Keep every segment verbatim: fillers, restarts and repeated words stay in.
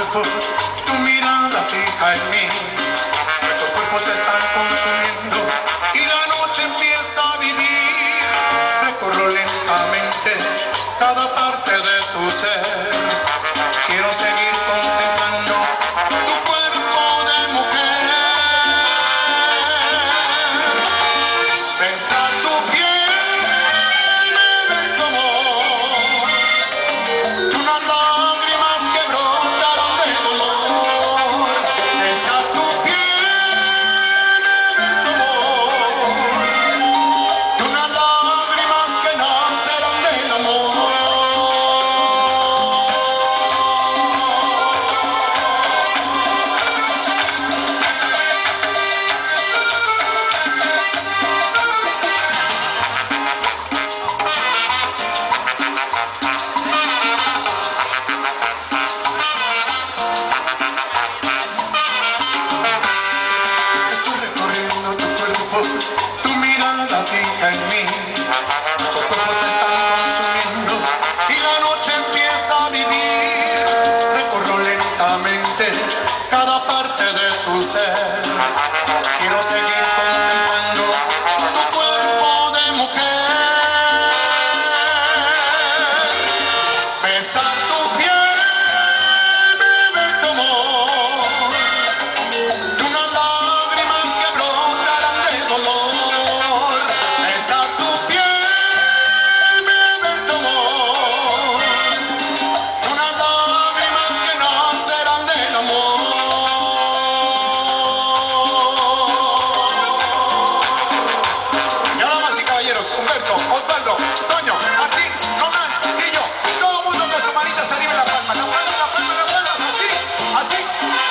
cuerpo, tu mirada fija en mí. Nuestros cuerpos se están consumiendo y la noche empieza a vivir. Recorro lentamente cada parte de tu ser. Quiero seguir contemplando tu cuerpo de mujer. Pensar tu piel, beber tu amor, unas lágrimas que brotaron de dolor. Pensar tu piel, beber tu amor, unas lágrimas que nacerán del amor. Tu mirada fija en mí, nuestros cuerpos se están consumiendo y la noche empieza a vivir. Recorro lentamente cada parte de tu ser. Quiero seguir contemplando tu cuerpo de mujer. Besar tu piel, beber tu amor, unas lágrimas que brotarán de dolor. Besar tu piel, beber tu amor, unas lágrimas que nacerán del amor. Ya, damas y caballeros, Humberto, Osvaldo, Toño, Martín, Román y yo, todo el mundo con sus manitas arriba en la palma, la palma, la palma, la palma, así, así.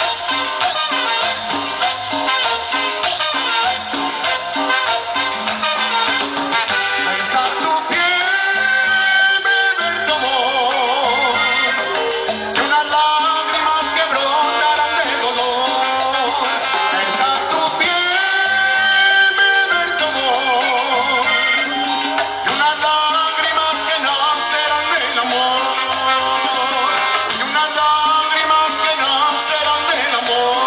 Besar tu piel, beber tu amor, y unas lágrimas que brotarán de dolor. Besar tu piel, beber tu amor, y unas lágrimas que nacerán del amor. Y unas lágrimas que nacerán del amor.